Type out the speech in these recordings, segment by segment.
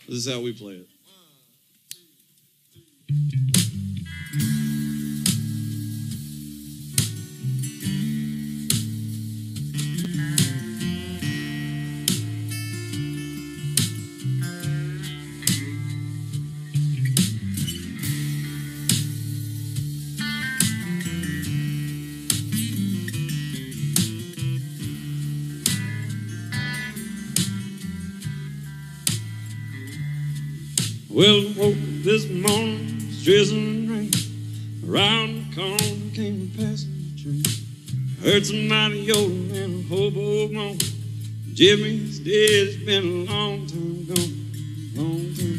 This is how we play it. Well, I woke up this morning, it's drizzling rain. Around the corner came a passenger train. I heard somebody yodel and a hobo moan. Jimmy's dead, it's been a long time gone, long time.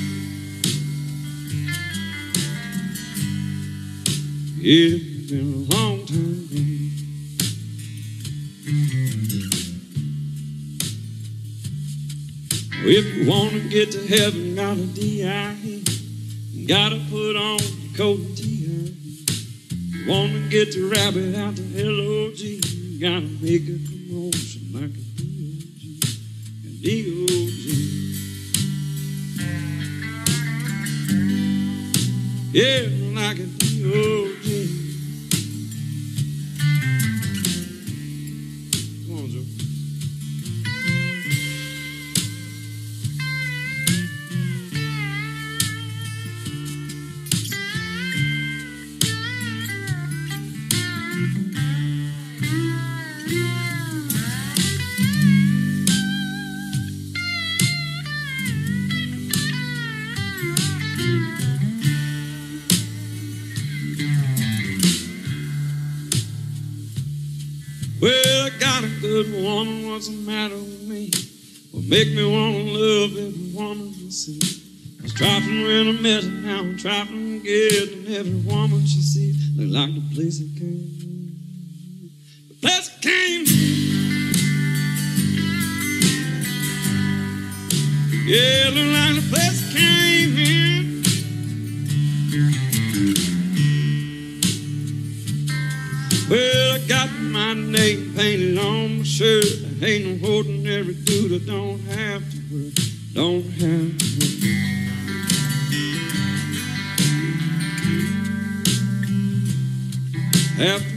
Yeah, it's been a long time gone. If you want to get to heaven, gotta D.I.E. Gotta put on your coat and T.I.E. You want to get the rabbit out to L.O.G. You gotta make a commotion like a D.O.G. A D.O.G. Yeah, like a D.O.G. Come on, Joe. Well, I got a good woman, what's the matter with me? What make me want to love every woman I see? I was trifling when I met her, now I'm trifling again. And every woman she sees look like the place I came from. The place I came from. Yeah, look like the place I came in. Well, I got my name painted on my shirt. I ain't no ordinary dude. I don't have to work. Don't have to work. Half